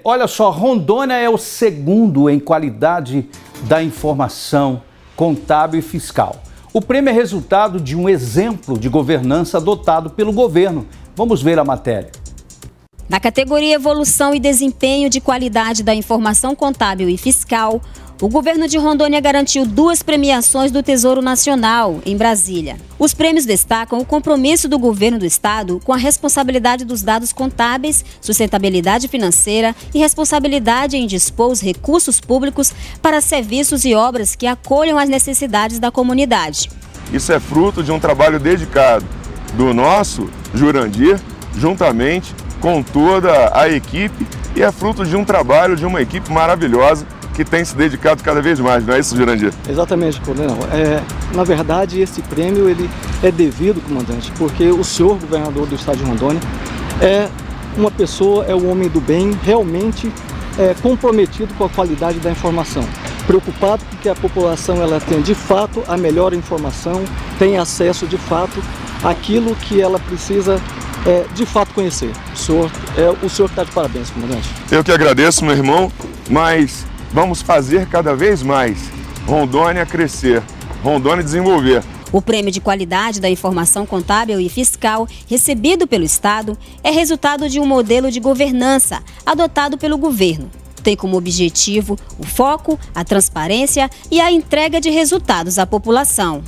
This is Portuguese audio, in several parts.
olha só, Rondônia é o segundo em qualidade da informação contábil e fiscal. O prêmio é resultado de um exemplo de governança adotado pelo governo. Vamos ver a matéria. Na categoria Evolução e Desempenho de Qualidade da Informação Contábil e Fiscal, o governo de Rondônia garantiu 2 premiações do Tesouro Nacional, em Brasília. Os prêmios destacam o compromisso do governo do estado com a responsabilidade dos dados contábeis, sustentabilidade financeira e responsabilidade em dispor os recursos públicos para serviços e obras que acolham as necessidades da comunidade. Isso é fruto de um trabalho dedicado do nosso Jurandir, juntamente com toda a equipe, e é fruto de um trabalho de uma equipe maravilhosa que tem se dedicado cada vez mais, não é isso, Jurandir? Exatamente, coronel. Na verdade, esse prêmio ele é devido, comandante, porque o senhor governador do estado de Rondônia é uma pessoa, é um homem do bem, realmente comprometido com a qualidade da informação, preocupado com que a população ela tenha de fato a melhor informação, tenha acesso de fato àquilo que ela precisa de fato conhecer. O senhor que está de parabéns, comandante. Eu que agradeço, meu irmão, mas vamos fazer cada vez mais Rondônia crescer, Rondônia desenvolver. O Prêmio de Qualidade da Informação Contábil e Fiscal, recebido pelo Estado, é resultado de um modelo de governança adotado pelo governo. Tem como objetivo o foco, a transparência e a entrega de resultados à população.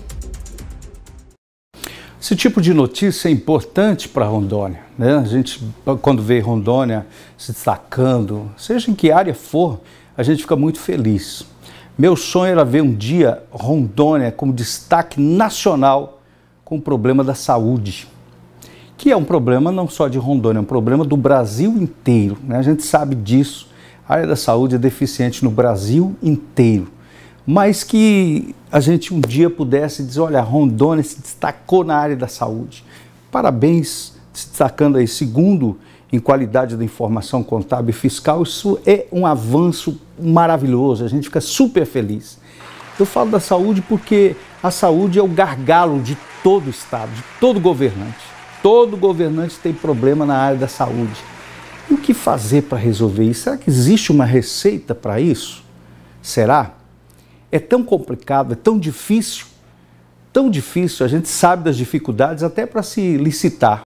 Esse tipo de notícia é importante para Rondônia, né? A gente, quando vê Rondônia se destacando, seja em que área for, a gente fica muito feliz. Meu sonho era ver um dia Rondônia como destaque nacional com o problema da saúde, que é um problema não só de Rondônia, é um problema do Brasil inteiro, né? A gente sabe disso, a área da saúde é deficiente no Brasil inteiro, mas que a gente um dia pudesse dizer, olha, Rondônia se destacou na área da saúde. Parabéns, se destacando aí segundo em qualidade da informação contábil e fiscal, isso é um avanço maravilhoso, a gente fica super feliz. Eu falo da saúde porque a saúde é o gargalo de todo o estado, de todo governante. Todo governante tem problema na área da saúde. E o que fazer para resolver isso? Será que existe uma receita para isso? Será? É tão complicado, é tão difícil, a gente sabe das dificuldades até para se licitar.